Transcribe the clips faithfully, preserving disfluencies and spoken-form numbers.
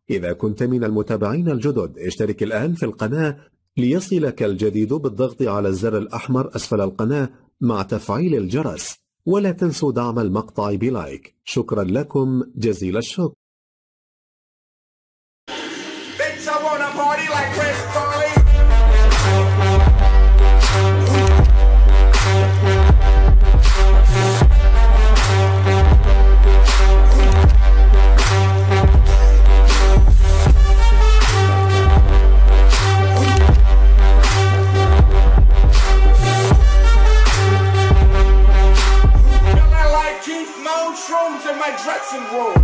إذا كنت من المتابعين الجدد اشترك الآن في القناة ليصلك الجديد بالضغط على الزر الأحمر أسفل القناة مع تفعيل الجرس، ولا تنسوا دعم المقطع بلايك. شكرا لكم جزيل الشكر. Shrooms in my dressing room.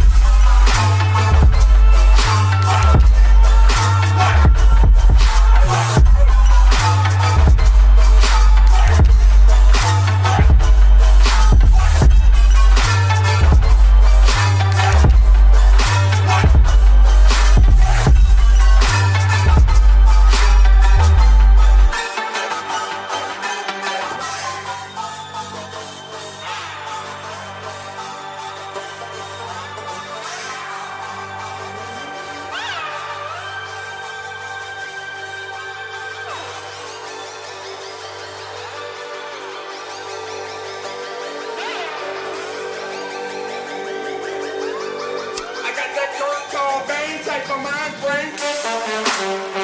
Type of mind frame.